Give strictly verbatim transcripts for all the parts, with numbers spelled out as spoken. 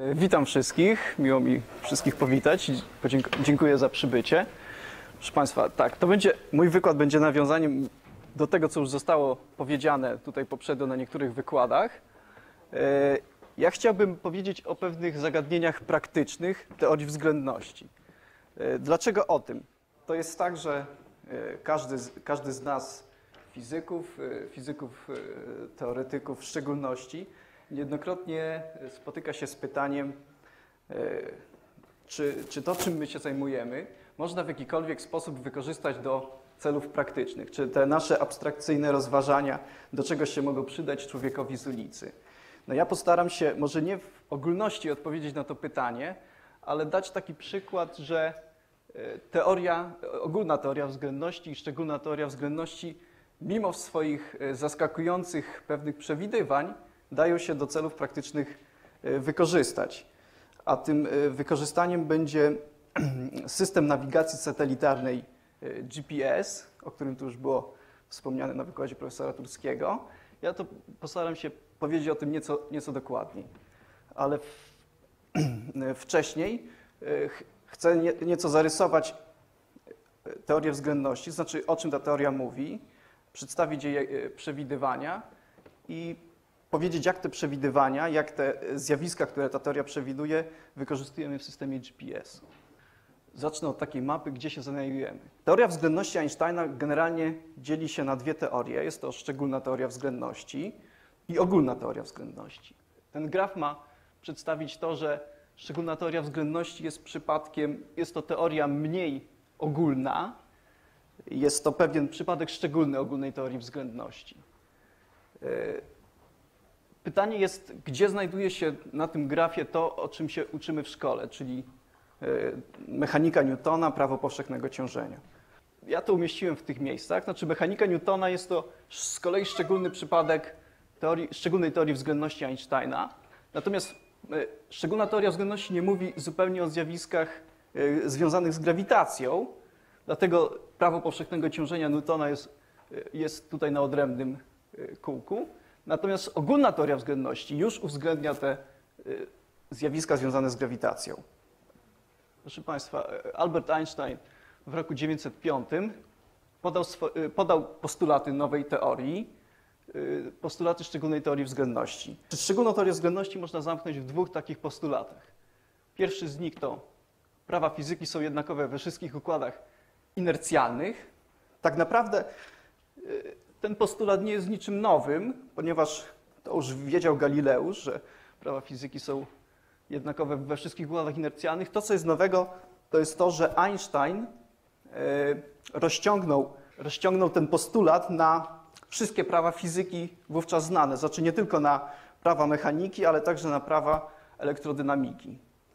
Witam wszystkich, miło mi wszystkich powitać, dziękuję za przybycie. Proszę Państwa, tak, to będzie, mój wykład będzie nawiązaniem do tego, co już zostało powiedziane tutaj poprzednio na niektórych wykładach. Ja chciałbym powiedzieć o pewnych zagadnieniach praktycznych teorii względności. Dlaczego o tym? To jest tak, że każdy, każdy z nas, fizyków, fizyków, teoretyków w szczególności, niejednokrotnie spotyka się z pytaniem, czy, czy to, czym my się zajmujemy, można w jakikolwiek sposób wykorzystać do celów praktycznych, czy te nasze abstrakcyjne rozważania do czegoś się mogą przydać człowiekowi z ulicy. No ja postaram się, może nie w ogólności odpowiedzieć na to pytanie, ale dać taki przykład, że teoria, ogólna teoria względności i szczególna teoria względności, mimo swoich zaskakujących pewnych przewidywań, dają się do celów praktycznych wykorzystać. A tym wykorzystaniem będzie system nawigacji satelitarnej G P S, o którym tu już było wspomniane na wykładzie profesora Turskiego. Ja to postaram się powiedzieć o tym nieco, nieco dokładniej. Ale w, wcześniej chcę nie, nieco zarysować teorię względności, znaczy o czym ta teoria mówi, przedstawić jej przewidywania i powiedzieć, jak te przewidywania, jak te zjawiska, które ta teoria przewiduje, wykorzystujemy w systemie G P S. Zacznę od takiej mapy, gdzie się znajdujemy. Teoria względności Einsteina generalnie dzieli się na dwie teorie. Jest to szczególna teoria względności i ogólna teoria względności. Ten graf ma przedstawić to, że szczególna teoria względności jest przypadkiem, jest to teoria mniej ogólna, jest to pewien przypadek szczególny ogólnej teorii względności. Pytanie jest, gdzie znajduje się na tym grafie to, o czym się uczymy w szkole, czyli mechanika Newtona, prawo powszechnego ciążenia. Ja to umieściłem w tych miejscach. Znaczy mechanika Newtona jest to z kolei szczególny przypadek teorii, szczególnej teorii względności Einsteina. Natomiast szczególna teoria względności nie mówi zupełnie o zjawiskach związanych z grawitacją, dlatego prawo powszechnego ciążenia Newtona jest, jest tutaj na odrębnym kółku. Natomiast ogólna teoria względności już uwzględnia te zjawiska związane z grawitacją. Proszę Państwa, Albert Einstein w roku tysiąc dziewięćset piątym podał, podał postulaty nowej teorii, postulaty szczególnej teorii względności. Szczególną teorię względności można zamknąć w dwóch takich postulatach. Pierwszy z nich to prawa fizyki są jednakowe we wszystkich układach inercjalnych. Tak naprawdę ten postulat nie jest niczym nowym, ponieważ to już wiedział Galileusz, że prawa fizyki są jednakowe we wszystkich układach inercjalnych. To, co jest nowego, to jest to, że Einstein rozciągnął, rozciągnął ten postulat na wszystkie prawa fizyki wówczas znane. Znaczy nie tylko na prawa mechaniki, ale także na prawa elektrodynamiki.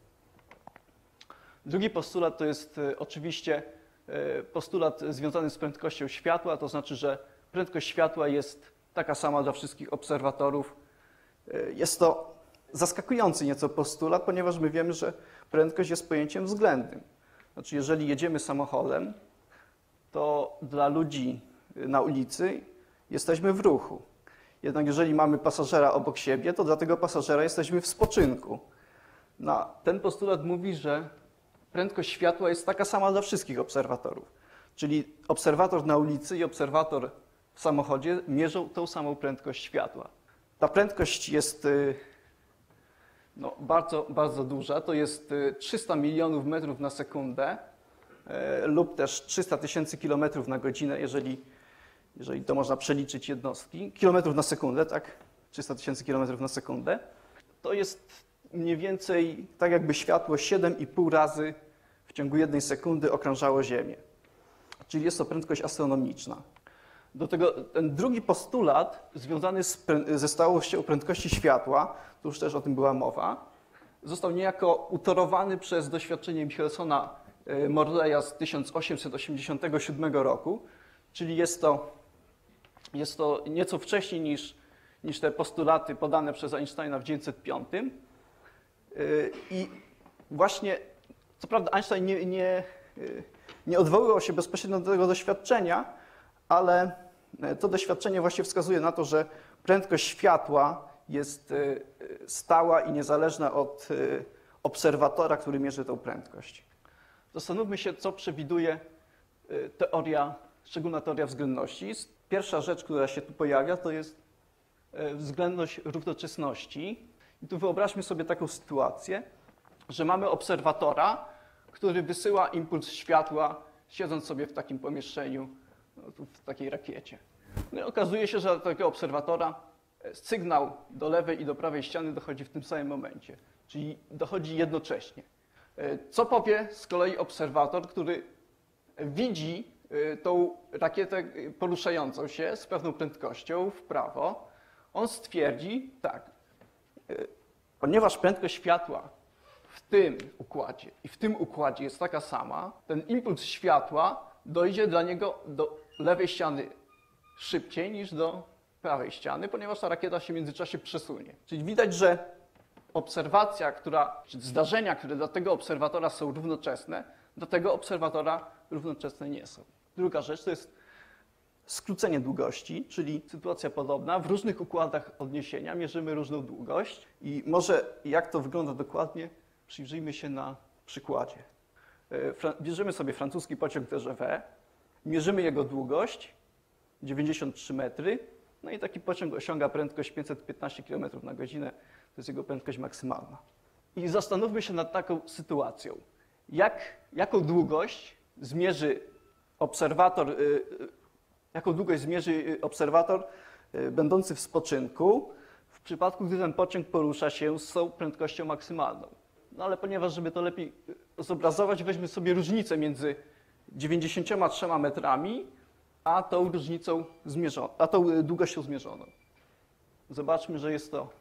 Drugi postulat to jest oczywiście postulat związany z prędkością światła, to znaczy, że prędkość światła jest taka sama dla wszystkich obserwatorów. Jest to zaskakujący nieco postulat, ponieważ my wiemy, że prędkość jest pojęciem względnym. Znaczy, jeżeli jedziemy samochodem, to dla ludzi na ulicy jesteśmy w ruchu. Jednak jeżeli mamy pasażera obok siebie, to dla tego pasażera jesteśmy w spoczynku. No, ten postulat mówi, że prędkość światła jest taka sama dla wszystkich obserwatorów. Czyli obserwator na ulicy i obserwator w samochodzie mierzą tą samą prędkość światła. Ta prędkość jest no, bardzo, bardzo duża. To jest trzysta milionów metrów na sekundę lub też trzysta tysięcy kilometrów na godzinę, jeżeli, jeżeli to można przeliczyć jednostki. Kilometrów na sekundę, tak? trzysta tysięcy kilometrów na sekundę. To jest mniej więcej tak, jakby światło siedem i pół razy w ciągu jednej sekundy okrążało Ziemię. Czyli jest to prędkość astronomiczna. Do tego ten drugi postulat związany z, ze stałością prędkości światła, tu już też o tym była mowa, został niejako utorowany przez doświadczenie Michelsona Morleya z tysiąc osiemset osiemdziesiątego siódmego roku, czyli jest to, jest to nieco wcześniej niż, niż te postulaty podane przez Einsteina w tysiąc dziewięćset piątym. I właśnie, co prawda Einstein nie, nie, nie odwoływał się bezpośrednio do tego doświadczenia, ale to doświadczenie właśnie wskazuje na to, że prędkość światła jest stała i niezależna od obserwatora, który mierzy tą prędkość. Zastanówmy się, co przewiduje teoria, szczególna teoria względności. Pierwsza rzecz, która się tu pojawia, to jest względność równoczesności. I tu wyobraźmy sobie taką sytuację, że mamy obserwatora, który wysyła impuls światła, siedząc sobie w takim pomieszczeniu, no, tu w takiej rakiecie. No i okazuje się, że do tego obserwatora sygnał do lewej i do prawej ściany dochodzi w tym samym momencie, czyli dochodzi jednocześnie. Co powie z kolei obserwator, który widzi tą rakietę poruszającą się z pewną prędkością w prawo? On stwierdzi, tak, ponieważ prędkość światła w tym układzie i w tym układzie jest taka sama, ten impuls światła dojdzie dla niego do lewej ściany szybciej niż do prawej ściany, ponieważ ta rakieta się w międzyczasie przesunie. Czyli widać, że obserwacja, która, czy zdarzenia, które dla tego obserwatora są równoczesne, dla tego obserwatora równoczesne nie są. Druga rzecz to jest skrócenie długości, czyli sytuacja podobna. W różnych układach odniesienia mierzymy różną długość i może jak to wygląda dokładnie, przyjrzyjmy się na przykładzie. Bierzemy sobie francuski pociąg T G V, mierzymy jego długość, dziewięćdziesiąt trzy metry, no i taki pociąg osiąga prędkość pięćset piętnaście kilometrów na godzinę, to jest jego prędkość maksymalna. I zastanówmy się nad taką sytuacją. Jak, jaką długość zmierzy obserwator, jaką długość zmierzy obserwator będący w spoczynku w przypadku, gdy ten pociąg porusza się z tą prędkością maksymalną. No ale ponieważ, żeby to lepiej zobrazować, weźmy sobie różnicę między dziewięćdziesięcioma trzema metrami a tą różnicą zmierzoną, a tą długością zmierzoną. Zobaczmy, że jest to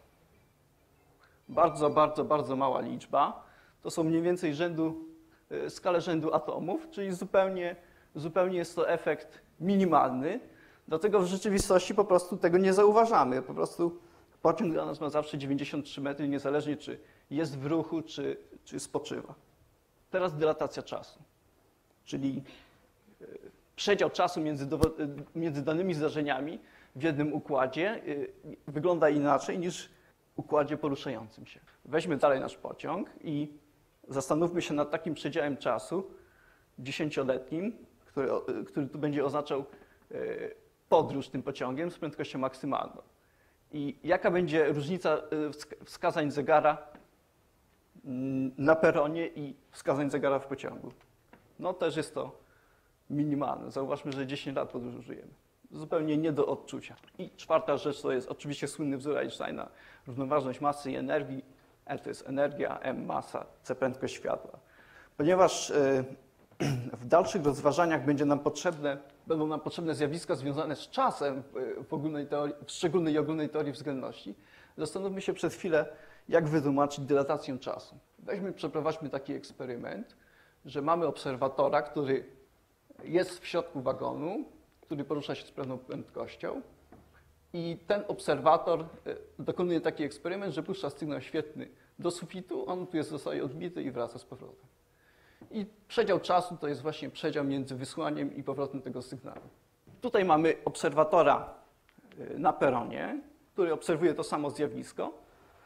bardzo, bardzo, bardzo mała liczba. To są mniej więcej rzędu, skale rzędu atomów, czyli zupełnie, zupełnie jest to efekt minimalny. Dlatego w rzeczywistości po prostu tego nie zauważamy. Po prostu pociąg dla nas ma zawsze dziewięćdziesiąt trzy metry, niezależnie czy jest w ruchu, czy, czy spoczywa. Teraz dylatacja czasu, czyli przedział czasu między, między danymi zdarzeniami w jednym układzie wygląda inaczej niż w układzie poruszającym się. Weźmy dalej nasz pociąg i zastanówmy się nad takim przedziałem czasu dziesięcioletnim, który, który tu będzie oznaczał podróż tym pociągiem z prędkością maksymalną. I jaka będzie różnica wskazań zegara na peronie i wskazań zegara w pociągu? No też jest to minimalne. Zauważmy, że dziesięć lat podróżujemy. Zupełnie nie do odczucia. I czwarta rzecz to jest oczywiście słynny wzór Einsteina. Równoważność masy i energii. E to jest energia, M masa, C prędkość światła. Ponieważ w dalszych rozważaniach będzie nam potrzebne, będą nam potrzebne zjawiska związane z czasem w, ogólnej teorii, w szczególnej i ogólnej teorii względności, zastanówmy się przez chwilę, jak wytłumaczyć dylatację czasu. Weźmy, przeprowadźmy taki eksperyment, że mamy obserwatora, który jest w środku wagonu, który porusza się z pewną prędkością i ten obserwator dokonuje taki eksperyment, że puszcza sygnał świetlny do sufitu, on tu jest, zostaje odbity i wraca z powrotem. I przedział czasu to jest właśnie przedział między wysłaniem i powrotem tego sygnału. Tutaj mamy obserwatora na peronie, który obserwuje to samo zjawisko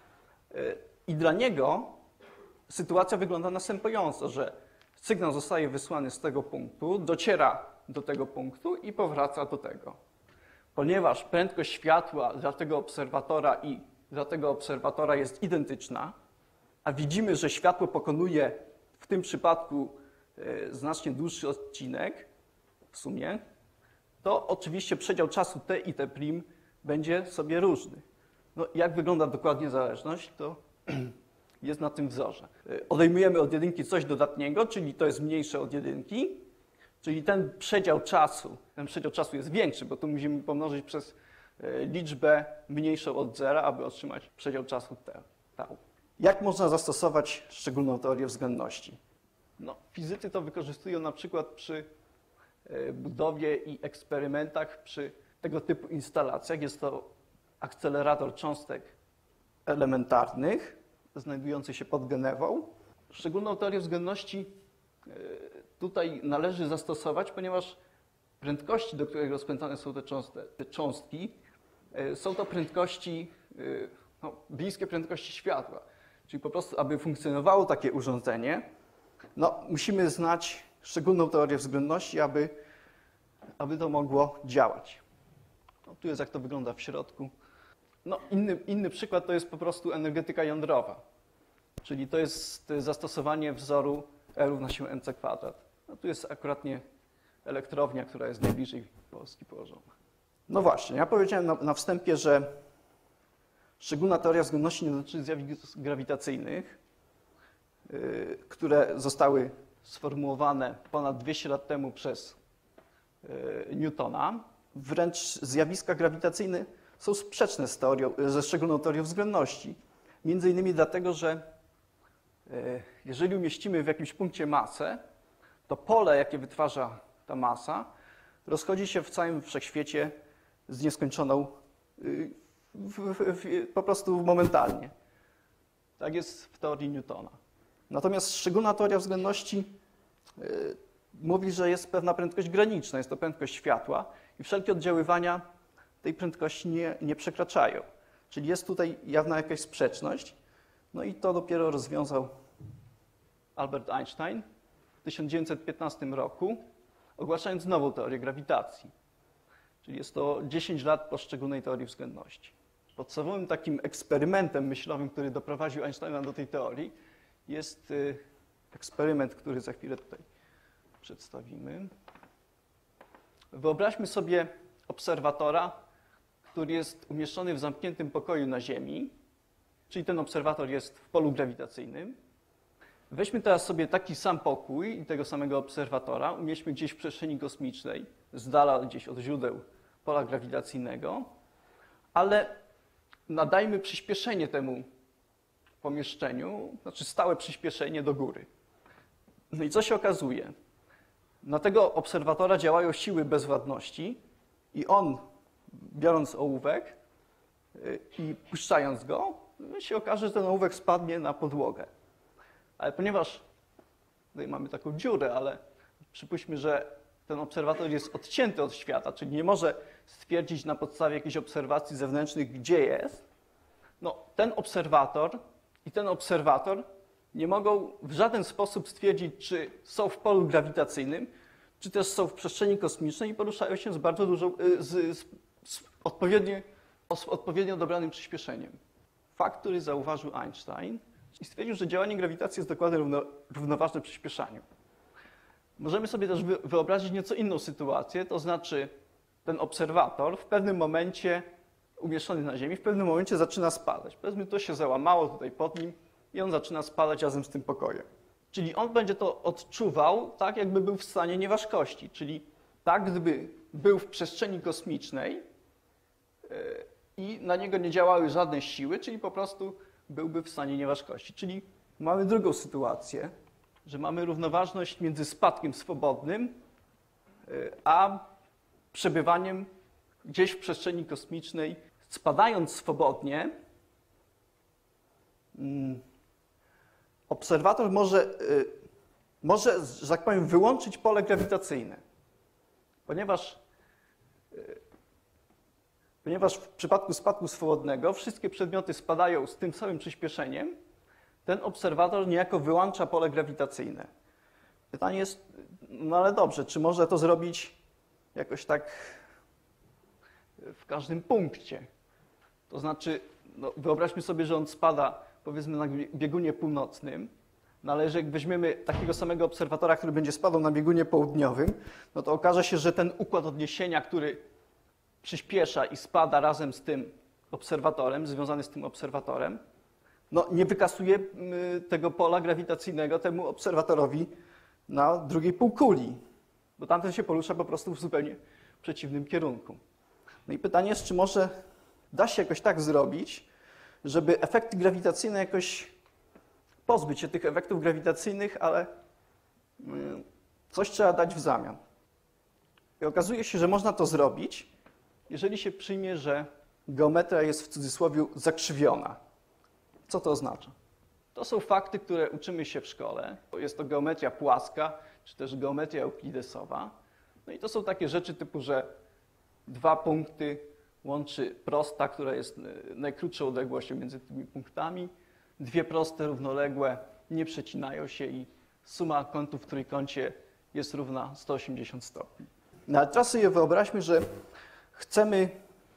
i dla niego sytuacja wygląda następująco, że sygnał zostaje wysłany z tego punktu, dociera do tego punktu i powraca do tego. Ponieważ prędkość światła dla tego obserwatora i dla tego obserwatora jest identyczna, a widzimy, że światło pokonuje w tym przypadku znacznie dłuższy odcinek w sumie, to oczywiście przedział czasu t i t' będzie sobie różny. No, jak wygląda dokładnie zależność, to jest na tym wzorze. Odejmujemy od jedynki coś dodatniego, czyli to jest mniejsze od jedynki, czyli ten przedział czasu, ten przedział czasu jest większy, bo tu musimy pomnożyć przez liczbę mniejszą od zera, aby otrzymać przedział czasu tau. Jak można zastosować szczególną teorię względności? No, fizycy to wykorzystują na przykład przy budowie i eksperymentach przy tego typu instalacjach. Jest to akcelerator cząstek elementarnych, znajdujący się pod Genewą. Szczególną teorię względności tutaj należy zastosować, ponieważ prędkości, do których rozpędzane są te, cząste, te cząstki, są to prędkości no, bliskie prędkości światła. Czyli po prostu, aby funkcjonowało takie urządzenie, no, musimy znać szczególną teorię względności, aby, aby to mogło działać. No, tu jest, jak to wygląda w środku. No, inny, inny przykład to jest po prostu energetyka jądrowa, czyli to jest zastosowanie wzoru E równa się mc kwadrat. No, tu jest akuratnie elektrownia, która jest najbliżej Polski położona. No właśnie, ja powiedziałem na, na wstępie, że szczególna teoria względności nie dotyczy zjawisk grawitacyjnych, yy, które zostały sformułowane ponad dwieście lat temu przez yy, Newtona. Wręcz zjawiska grawitacyjne są sprzeczne z teorią, ze szczególną teorią względności. Między innymi dlatego, że yy, jeżeli umieścimy w jakimś punkcie masę, to pole, jakie wytwarza ta masa, rozchodzi się w całym wszechświecie z nieskończoną, yy, w, w, w, po prostu momentalnie. Tak jest w teorii Newtona. Natomiast szczególna teoria względności yy, mówi, że jest pewna prędkość graniczna, jest to prędkość światła i wszelkie oddziaływania tej prędkości nie, nie przekraczają. Czyli jest tutaj jawna jakaś sprzeczność. No i to dopiero rozwiązał Albert Einstein w tysiąc dziewięćset piętnastym roku, ogłaszając nową teorię grawitacji. Czyli jest to dziesięć lat po szczególnej teorii względności. Podstawowym takim eksperymentem myślowym, który doprowadził Einsteina do tej teorii, jest eksperyment, który za chwilę tutaj przedstawimy. Wyobraźmy sobie obserwatora, który jest umieszczony w zamkniętym pokoju na Ziemi, czyli ten obserwator jest w polu grawitacyjnym. Weźmy teraz sobie taki sam pokój i tego samego obserwatora, umieśćmy gdzieś w przestrzeni kosmicznej, z dala gdzieś od źródeł pola grawitacyjnego, ale nadajmy przyspieszenie temu pomieszczeniu, znaczy stałe przyspieszenie do góry. No i co się okazuje? Na tego obserwatora działają siły bezwładności i on, biorąc ołówek i puszczając go, się okaże, że ten ołówek spadnie na podłogę. Ale ponieważ tutaj mamy taką dziurę, ale przypuśćmy, że ten obserwator jest odcięty od świata, czyli nie może stwierdzić na podstawie jakichś obserwacji zewnętrznych, gdzie jest, no ten obserwator i ten obserwator nie mogą w żaden sposób stwierdzić, czy są w polu grawitacyjnym, czy też są w przestrzeni kosmicznej i poruszają się z bardzo dużą, z, z, z odpowiednio, z odpowiednio dobranym przyspieszeniem. Fakt, który zauważył Einstein, i stwierdził, że działanie grawitacji jest dokładnie równo, równoważne przyspieszaniu. Możemy sobie też wyobrazić nieco inną sytuację, to znaczy ten obserwator w pewnym momencie umieszczony na Ziemi, w pewnym momencie zaczyna spadać. Powiedzmy, to się załamało tutaj pod nim i on zaczyna spadać razem z tym pokojem. Czyli on będzie to odczuwał tak, jakby był w stanie nieważkości, czyli tak, gdyby był w przestrzeni kosmicznej i na niego nie działały żadne siły, czyli po prostu byłby w stanie nieważkości. Czyli mamy drugą sytuację, że mamy równoważność między spadkiem swobodnym a przebywaniem gdzieś w przestrzeni kosmicznej. Spadając swobodnie, obserwator może, może, że tak powiem, wyłączyć pole grawitacyjne, ponieważ, ponieważ w przypadku spadku swobodnego wszystkie przedmioty spadają z tym samym przyspieszeniem, ten obserwator niejako wyłącza pole grawitacyjne. Pytanie jest, no ale dobrze, czy może to zrobić jakoś tak w każdym punkcie? To znaczy, no wyobraźmy sobie, że on spada powiedzmy na biegunie północnym, no ale jeżeli weźmiemy takiego samego obserwatora, który będzie spadał na biegunie południowym, no to okaże się, że ten układ odniesienia, który przyspiesza i spada razem z tym obserwatorem, związany z tym obserwatorem, no nie wykasuje tego pola grawitacyjnego temu obserwatorowi na drugiej półkuli, bo tamten się porusza po prostu w zupełnie przeciwnym kierunku. No i pytanie jest, czy może da się jakoś tak zrobić, żeby efekty grawitacyjne jakoś pozbyć się tych efektów grawitacyjnych, ale coś trzeba dać w zamian. I okazuje się, że można to zrobić, jeżeli się przyjmie, że geometria jest w cudzysłowie zakrzywiona. Co to oznacza? To są fakty, które uczymy się w szkole. Jest to geometria płaska, czy też geometria euklidesowa. No i to są takie rzeczy typu, że dwa punkty łączy prosta, która jest najkrótszą odległością między tymi punktami. Dwie proste równoległe nie przecinają się i suma kątów w trójkącie jest równa sto osiemdziesiąt stopni. No ale teraz sobie wyobraźmy, że chcemy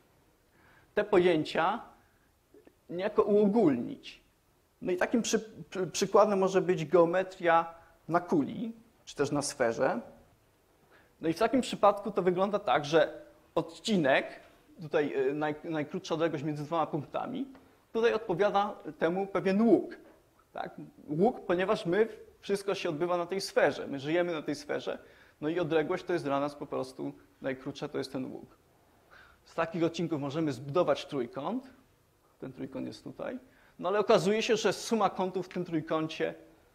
te pojęcia niejako uogólnić. No i takim przy, przy, przykładem może być geometria na kuli, czy też na sferze. No i w takim przypadku to wygląda tak, że odcinek, tutaj naj, najkrótsza odległość między dwoma punktami, tutaj odpowiada temu pewien łuk. Tak? Łuk, ponieważ my, wszystko się odbywa na tej sferze, my żyjemy na tej sferze, no i odległość to jest dla nas po prostu najkrótsza, to jest ten łuk. Z takich odcinków możemy zbudować trójkąt, ten trójkąt jest tutaj, no ale okazuje się, że suma kątów w tym trójkącie,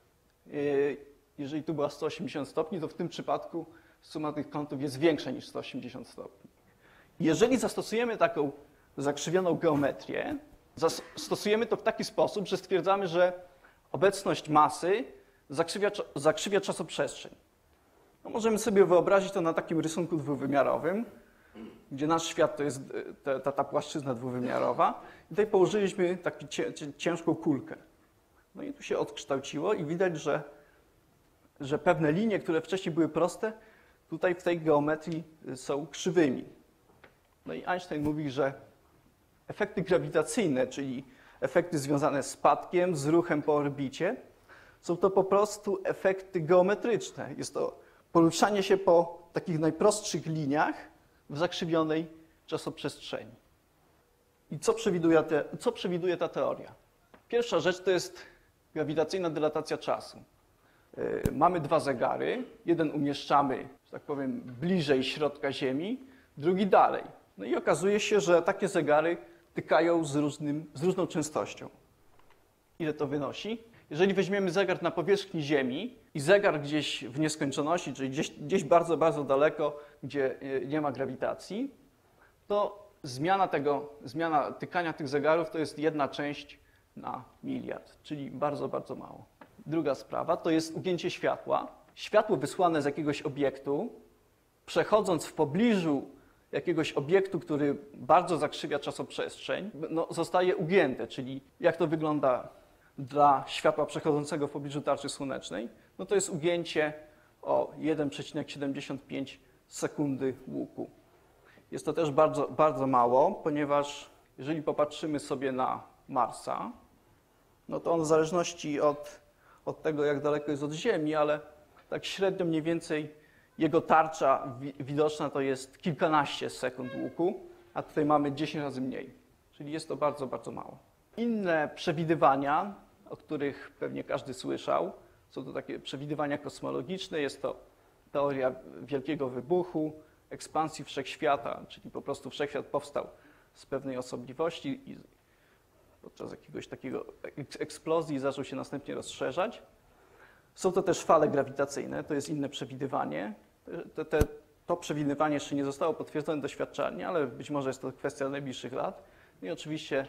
jeżeli tu była sto osiemdziesiąt stopni, to w tym przypadku suma tych kątów jest większa niż sto osiemdziesiąt stopni. Jeżeli zastosujemy taką zakrzywioną geometrię, zastosujemy to w taki sposób, że stwierdzamy, że obecność masy zakrzywia, zakrzywia czasoprzestrzeń. No możemy sobie wyobrazić to na takim rysunku dwuwymiarowym, gdzie nasz świat to jest ta, ta, ta płaszczyzna dwuwymiarowa. I tutaj położyliśmy taką ciężką kulkę. No i tu się odkształciło i widać, że, że pewne linie, które wcześniej były proste, tutaj w tej geometrii są krzywymi. No i Einstein mówi, że efekty grawitacyjne, czyli efekty związane z spadkiem, z ruchem po orbicie, są to po prostu efekty geometryczne. Jest to poruszanie się po takich najprostszych liniach w zakrzywionej czasoprzestrzeni. I co przewiduje, te, co przewiduje ta teoria? Pierwsza rzecz to jest grawitacyjna dylatacja czasu. Yy, mamy dwa zegary, jeden umieszczamy, że tak powiem, bliżej środka Ziemi, drugi dalej. No i okazuje się, że takie zegary tykają z, różnym, z różną częstością. Ile to wynosi? Jeżeli weźmiemy zegar na powierzchni Ziemi i zegar gdzieś w nieskończoności, czyli gdzieś, gdzieś bardzo, bardzo daleko, gdzie nie ma grawitacji, to zmiana tego, zmiana tykania tych zegarów to jest jedna część na miliard, czyli bardzo, bardzo mało. Druga sprawa to jest ugięcie światła. Światło wysłane z jakiegoś obiektu, przechodząc w pobliżu jakiegoś obiektu, który bardzo zakrzywia czasoprzestrzeń, no, zostaje ugięte, czyli jak to wygląda dla światła przechodzącego w pobliżu tarczy słonecznej, no to jest ugięcie o jeden przecinek siedemdziesiąt pięć sekundy łuku. Jest to też bardzo, bardzo mało, ponieważ jeżeli popatrzymy sobie na Marsa, no to on w zależności od, od tego, jak daleko jest od Ziemi, ale tak średnio mniej więcej jego tarcza widoczna to jest kilkanaście sekund łuku, a tutaj mamy dziesięć razy mniej, czyli jest to bardzo, bardzo mało. Inne przewidywania, o których pewnie każdy słyszał, są to takie przewidywania kosmologiczne, jest to teoria wielkiego wybuchu, ekspansji wszechświata, czyli po prostu wszechświat powstał z pewnej osobliwości i podczas jakiegoś takiego eksplozji zaczął się następnie rozszerzać. Są to też fale grawitacyjne, to jest inne przewidywanie. Te, te, to przewidywanie jeszcze nie zostało potwierdzone doświadczalnie, ale być może jest to kwestia najbliższych lat. I oczywiście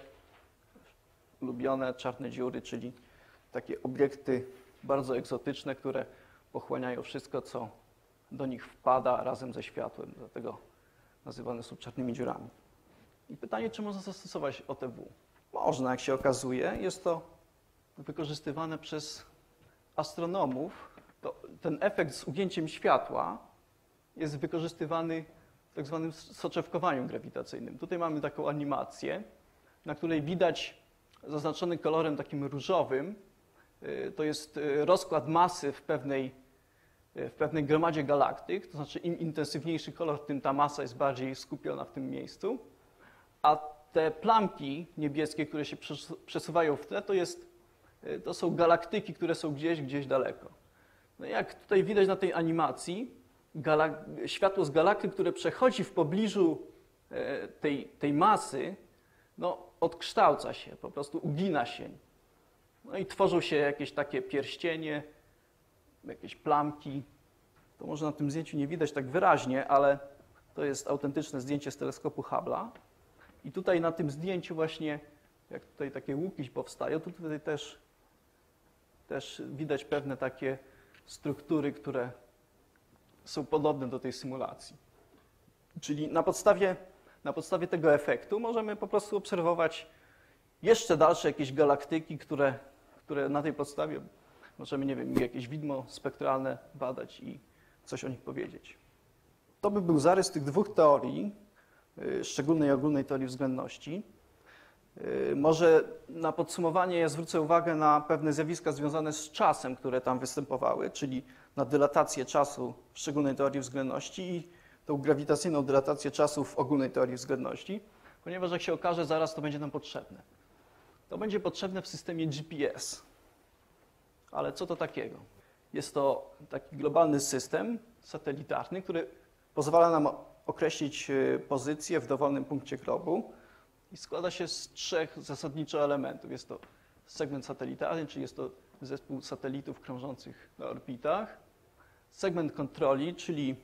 lubione czarne dziury, czyli takie obiekty bardzo egzotyczne, które pochłaniają wszystko, co do nich wpada razem ze światłem. Dlatego nazywane są czarnymi dziurami. I pytanie, czy można zastosować O T W? Można, jak się okazuje. Jest to wykorzystywane przez astronomów. To ten efekt z ugięciem światła jest wykorzystywany w tak zwanym soczewkowaniu grawitacyjnym. Tutaj mamy taką animację, na której widać zaznaczony kolorem takim różowym, to jest rozkład masy w pewnej, w pewnej gromadzie galaktyk, to znaczy im intensywniejszy kolor, tym ta masa jest bardziej skupiona w tym miejscu, a te plamki niebieskie, które się przesuwają w tle, to, jest, to są galaktyki, które są gdzieś, gdzieś daleko. No jak tutaj widać na tej animacji, światło z galaktyk, które przechodzi w pobliżu tej, tej masy, no, odkształca się, po prostu ugina się. No i tworzą się jakieś takie pierścienie, jakieś plamki. To może na tym zdjęciu nie widać tak wyraźnie, ale to jest autentyczne zdjęcie z teleskopu Hubble'a. I tutaj na tym zdjęciu właśnie, jak tutaj takie łuki powstają, to tutaj też, też widać pewne takie struktury, które są podobne do tej symulacji. Czyli na podstawie, na podstawie tego efektu możemy po prostu obserwować jeszcze dalsze jakieś galaktyki, które, które na tej podstawie możemy, nie wiem, jakieś widmo spektralne badać i coś o nich powiedzieć. To by był zarys tych dwóch teorii, szczególnej i ogólnej teorii względności. Może na podsumowanie ja zwrócę uwagę na pewne zjawiska związane z czasem, które tam występowały, czyli na dylatację czasu w szczególnej teorii względności i tą grawitacyjną dylatację czasu w ogólnej teorii względności, ponieważ jak się okaże, zaraz to będzie nam potrzebne. To będzie potrzebne w systemie G P S. Ale co to takiego? Jest to taki globalny system satelitarny, który pozwala nam określić pozycję w dowolnym punkcie globu i składa się z trzech zasadniczo elementów. Jest to segment satelitarny, czyli jest to zespół satelitów krążących na orbitach, segment kontroli, czyli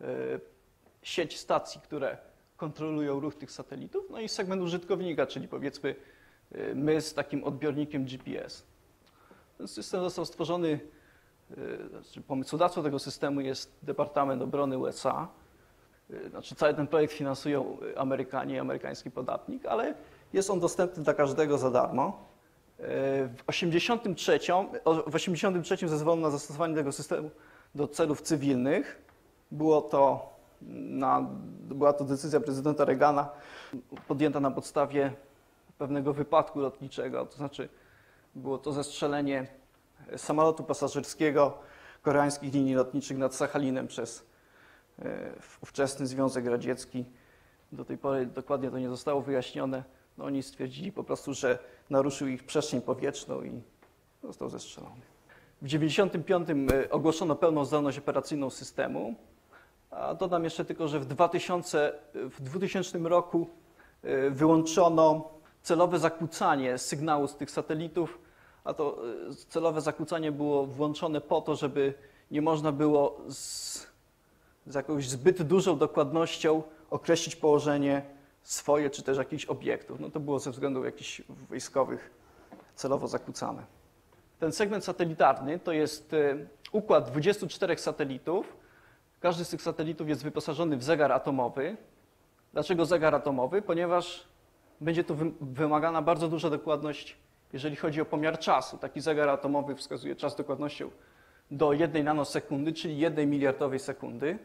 sieć stacji, które kontrolują ruch tych satelitów, no i segment użytkownika, czyli powiedzmy my z takim odbiornikiem G P S. Ten system został stworzony, znaczy pomysłodawcą tego systemu jest Departament Obrony U S A. Znaczy cały ten projekt finansują Amerykanie i amerykański podatnik, ale jest on dostępny dla każdego za darmo. W osiemdziesiątym trzecim, w osiemdziesiątym trzecim zezwolono na zastosowanie tego systemu do celów cywilnych. Było to na, była to decyzja prezydenta Reagana podjęta na podstawie pewnego wypadku lotniczego, to znaczy było to zestrzelenie samolotu pasażerskiego koreańskich linii lotniczych nad Sachalinem przez ówczesny Związek Radziecki. Do tej pory dokładnie to nie zostało wyjaśnione. No, oni stwierdzili po prostu, że naruszył ich przestrzeń powietrzną i został zestrzelony. W tysiąc dziewięćset dziewięćdziesiątym piątym ogłoszono pełną zdolność operacyjną systemu. A dodam jeszcze tylko, że w, dwutysięcznym roku wyłączono celowe zakłócanie sygnału z tych satelitów, a to celowe zakłócanie było włączone po to, żeby nie można było z, z jakąś zbyt dużą dokładnością określić położenie swoje czy też jakichś obiektów. No to było ze względów jakichś wojskowych celowo zakłócane. Ten segment satelitarny to jest układ dwudziestu czterech satelitów. Każdy z tych satelitów jest wyposażony w zegar atomowy. Dlaczego zegar atomowy? Ponieważ będzie tu wymagana bardzo duża dokładność, jeżeli chodzi o pomiar czasu. Taki zegar atomowy wskazuje czas dokładnością do jednej nanosekundy, czyli jednej miliardowej sekundy.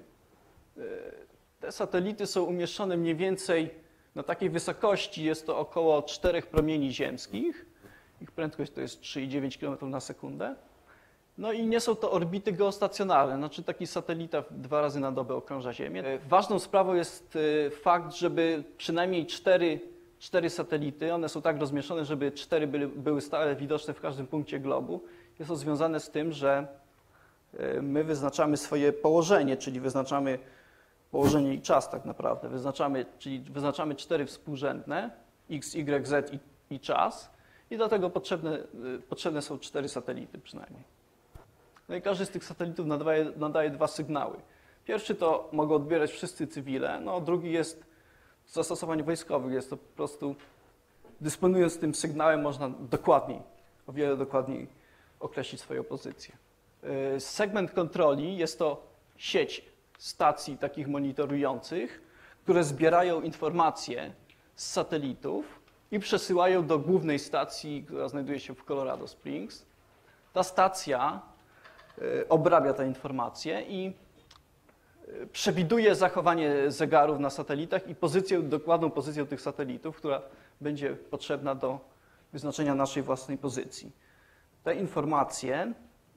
Te satelity są umieszczone mniej więcej na takiej wysokości, jest to około czterech promieni ziemskich. Ich prędkość to jest trzy i dziewięć kilometrów na sekundę. No i nie są to orbity geostacjonarne, znaczy taki satelita dwa razy na dobę okrąża Ziemię. Ważną sprawą jest fakt, żeby przynajmniej cztery, cztery satelity, one są tak rozmieszczone, żeby cztery były, były stale widoczne w każdym punkcie globu. Jest to związane z tym, że my wyznaczamy swoje położenie, czyli wyznaczamy położenie i czas tak naprawdę. Wyznaczamy, czyli wyznaczamy cztery współrzędne, x, y, z i, i czas i do tego potrzebne, potrzebne są cztery satelity przynajmniej. No i każdy z tych satelitów nadaje, nadaje dwa sygnały. Pierwszy to mogą odbierać wszyscy cywile, no drugi jest z zastosowań wojskowych. Jest to po prostu, dysponując tym sygnałem, można dokładniej, o wiele dokładniej określić swoją pozycję. Segment kontroli jest to sieć stacji takich monitorujących, które zbierają informacje z satelitów i przesyłają do głównej stacji, która znajduje się w Colorado Springs. Ta stacja obrabia te informacje i przewiduje zachowanie zegarów na satelitach i pozycję, dokładną pozycję tych satelitów, która będzie potrzebna do wyznaczenia naszej własnej pozycji. Te informacje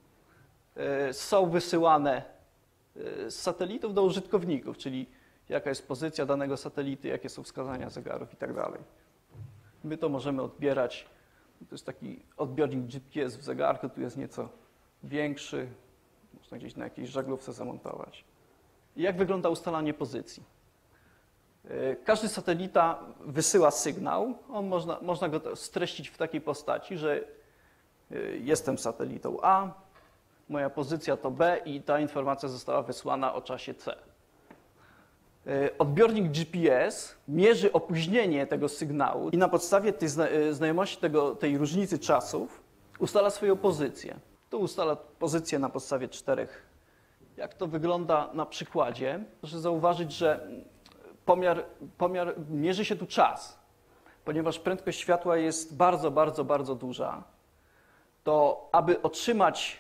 są wysyłane z satelitów do użytkowników, czyli jaka jest pozycja danego satelity, jakie są wskazania zegarów i tak dalej. My to możemy odbierać, to jest taki odbiornik G P S w zegarku, tu jest nieco większy, można gdzieś na jakiejś żaglówce zamontować. I jak wygląda ustalanie pozycji? Każdy satelita wysyła sygnał, on można, można go streścić w takiej postaci, że jestem satelitą A, moja pozycja to B i ta informacja została wysłana o czasie C. Odbiornik G P S mierzy opóźnienie tego sygnału i na podstawie tej znajomości tego, tej różnicy czasów ustala swoją pozycję. Tu ustala pozycję na podstawie czterech. Jak to wygląda na przykładzie? Proszę zauważyć, że pomiar, pomiar, mierzy się tu czas, ponieważ prędkość światła jest bardzo, bardzo, bardzo duża, to aby otrzymać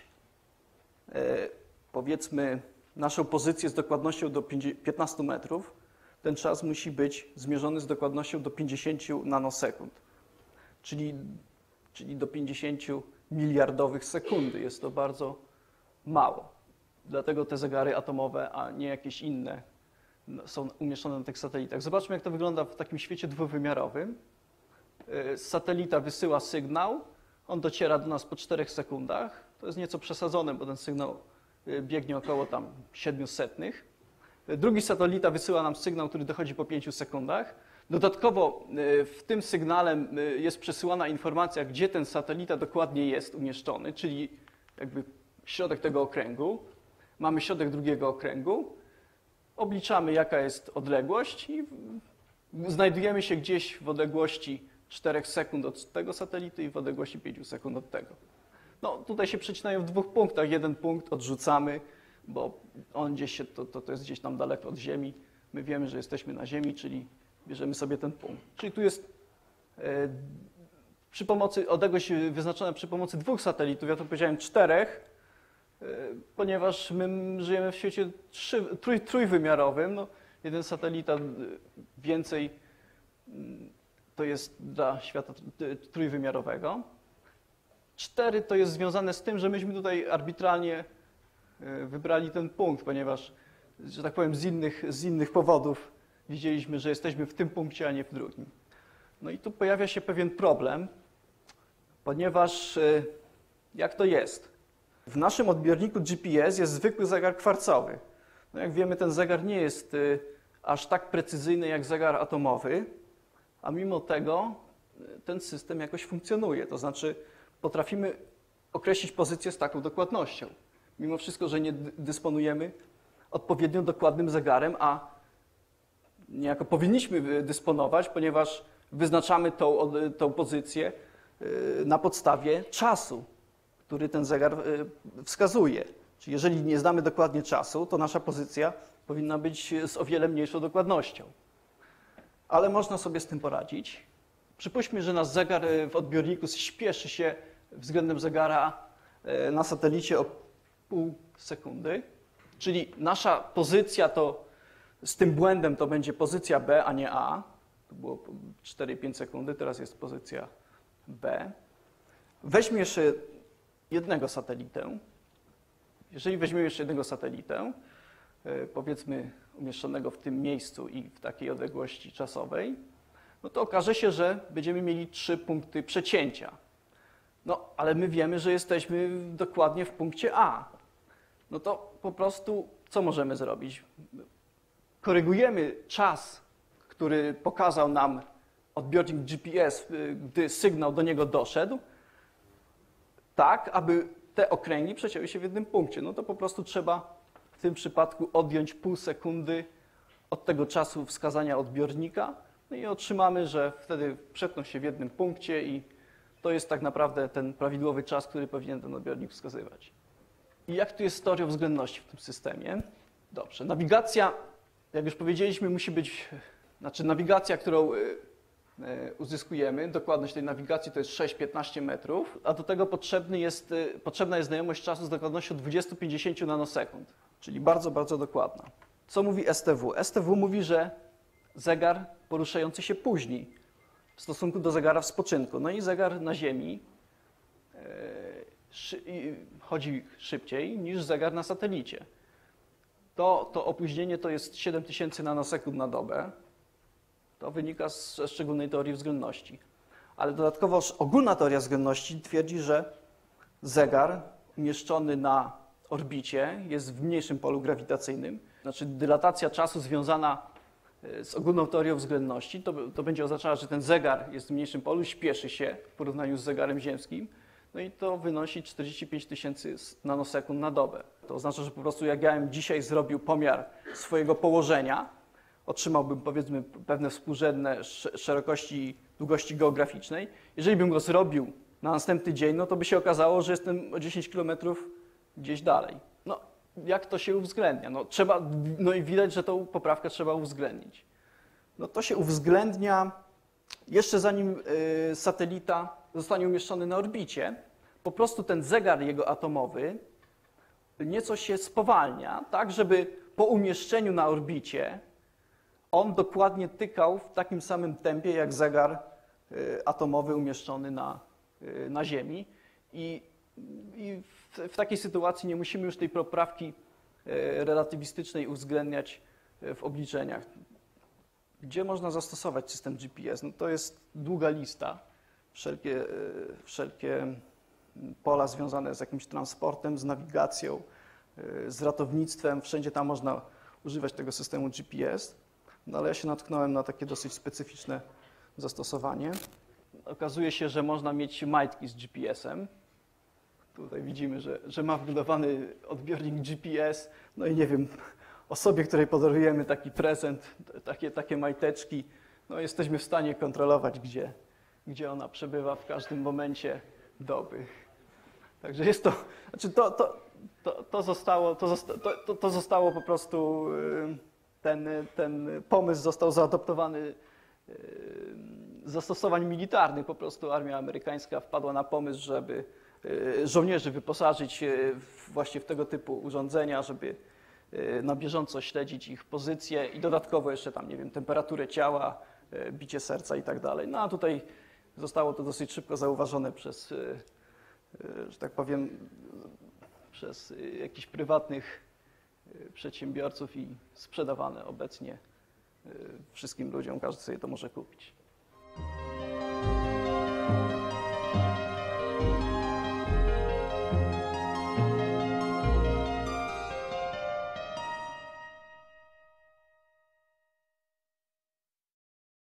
e, powiedzmy naszą pozycję z dokładnością do piętnastu metrów, ten czas musi być zmierzony z dokładnością do pięćdziesięciu nanosekund, czyli, czyli do pięćdziesięciu miliardowych sekundy. Jest to bardzo mało. Dlatego te zegary atomowe, a nie jakieś inne, są umieszczone na tych satelitach. Zobaczmy, jak to wygląda w takim świecie dwuwymiarowym. Satelita wysyła sygnał, on dociera do nas po czterech sekundach. To jest nieco przesadzone, bo ten sygnał biegnie około tam siedmiu setnych. Drugi satelita wysyła nam sygnał, który dochodzi po pięciu sekundach. Dodatkowo w tym sygnale jest przesyłana informacja, gdzie ten satelita dokładnie jest umieszczony, czyli jakby środek tego okręgu. Mamy środek drugiego okręgu. Obliczamy, jaka jest odległość i znajdujemy się gdzieś w odległości czterech sekund od tego satelity i w odległości pięciu sekund od tego. No, tutaj się przecinają w dwóch punktach. Jeden punkt odrzucamy, bo on gdzieś się, to, to, to jest gdzieś tam daleko od Ziemi. My wiemy, że jesteśmy na Ziemi, czyli bierzemy sobie ten punkt. Czyli tu jest e, przy pomocy, odległość wyznaczona przy pomocy dwóch satelitów, ja tu powiedziałem czterech, e, ponieważ my żyjemy w świecie trzy, trój, trójwymiarowym. No, jeden satelita więcej to jest dla świata trójwymiarowego. Cztery to jest związane z tym, że myśmy tutaj arbitralnie wybrali ten punkt, ponieważ, że tak powiem, z innych, z innych powodów widzieliśmy, że jesteśmy w tym punkcie, a nie w drugim. No i tu pojawia się pewien problem, ponieważ jak to jest? W naszym odbiorniku G P S jest zwykły zegar kwarcowy. No jak wiemy, ten zegar nie jest aż tak precyzyjny jak zegar atomowy, a mimo tego ten system jakoś funkcjonuje. To znaczy potrafimy określić pozycję z taką dokładnością. Mimo wszystko, że nie dysponujemy odpowiednio dokładnym zegarem, a niejako powinniśmy dysponować, ponieważ wyznaczamy tą, tą pozycję na podstawie czasu, który ten zegar wskazuje. Czyli jeżeli nie znamy dokładnie czasu, to nasza pozycja powinna być z o wiele mniejszą dokładnością. Ale można sobie z tym poradzić. Przypuśćmy, że nasz zegar w odbiorniku śpieszy się względem zegara na satelicie o pół sekundy, czyli nasza pozycja to z tym błędem to będzie pozycja B, a nie A. To było cztery pięć sekundy, teraz jest pozycja B. Weźmy jeszcze jednego satelitę. Jeżeli weźmiemy jeszcze jednego satelitę, powiedzmy umieszczonego w tym miejscu i w takiej odległości czasowej, no to okaże się, że będziemy mieli trzy punkty przecięcia. No, ale my wiemy, że jesteśmy dokładnie w punkcie A. No to po prostu co możemy zrobić? Korygujemy czas, który pokazał nam odbiornik G P S, gdy sygnał do niego doszedł, tak, aby te okręgi przecięły się w jednym punkcie. No to po prostu trzeba w tym przypadku odjąć pół sekundy od tego czasu wskazania odbiornika, no i otrzymamy, że wtedy przetną się w jednym punkcie i to jest tak naprawdę ten prawidłowy czas, który powinien ten odbiornik wskazywać. I jak tu jest z teorią względności w tym systemie? Dobrze, nawigacja, jak już powiedzieliśmy, musi być, znaczy nawigacja, którą uzyskujemy, dokładność tej nawigacji to jest sześć piętnaście metrów, a do tego potrzebny jest, potrzebna jest znajomość czasu z dokładnością dwadzieścia do pięćdziesięciu nanosekund, czyli bardzo, bardzo dokładna. Co mówi S T W? S T W mówi, że zegar poruszający się później w stosunku do zegara w spoczynku. No i zegar na Ziemi chodzi szybciej niż zegar na satelicie. To, to opóźnienie to jest siedem tysięcy nanosekund na dobę. To wynika ze szczególnej teorii względności. Ale dodatkowo ogólna teoria względności twierdzi, że zegar umieszczony na orbicie jest w mniejszym polu grawitacyjnym. Znaczy dylatacja czasu związana z ogólną teorią względności to, to będzie oznaczało, że ten zegar jest w mniejszym polu, śpieszy się w porównaniu z zegarem ziemskim. No i to wynosi czterdzieści pięć tysięcy nanosekund na dobę. To oznacza, że po prostu jak ja bym dzisiaj zrobił pomiar swojego położenia, otrzymałbym powiedzmy pewne współrzędne szerokości i długości geograficznej. Jeżeli bym go zrobił na następny dzień, no to by się okazało, że jestem o dziesięć kilometrów gdzieś dalej. No, jak to się uwzględnia? No, trzeba, no i widać, że tą poprawkę trzeba uwzględnić. no to się uwzględnia jeszcze zanim satelita zostanie umieszczony na orbicie. Po prostu ten zegar jego atomowy nieco się spowalnia, tak żeby po umieszczeniu na orbicie on dokładnie tykał w takim samym tempie jak zegar atomowy umieszczony na, na Ziemi. I, i w, w takiej sytuacji nie musimy już tej poprawki relatywistycznej uwzględniać w obliczeniach. Gdzie można zastosować system G P S? No to jest długa lista. Wszelkie, wszelkie pola związane z jakimś transportem, z nawigacją, z ratownictwem, wszędzie tam można używać tego systemu G P S. No ale ja się natknąłem na takie dosyć specyficzne zastosowanie. Okazuje się, że można mieć majtki z G P S-em. Tutaj widzimy, że, że ma wbudowany odbiornik G P S. No i nie wiem, osobie, której podarujemy taki prezent, takie, takie majteczki, no jesteśmy w stanie kontrolować, gdzie, gdzie ona przebywa w każdym momencie doby. Także jest to, znaczy to, to, to, to, zostało, to, zosta, to, to zostało po prostu, ten, ten pomysł został zaadoptowany z zastosowań militarnych. Po prostu armia amerykańska wpadła na pomysł, żeby żołnierzy wyposażyć właśnie w tego typu urządzenia, żeby na bieżąco śledzić ich pozycję i dodatkowo jeszcze tam, nie wiem, temperaturę ciała, bicie serca i tak dalej. No a tutaj zostało to dosyć szybko zauważone przez, że tak powiem, przez jakichś prywatnych przedsiębiorców i sprzedawane obecnie wszystkim ludziom. Każdy sobie to może kupić.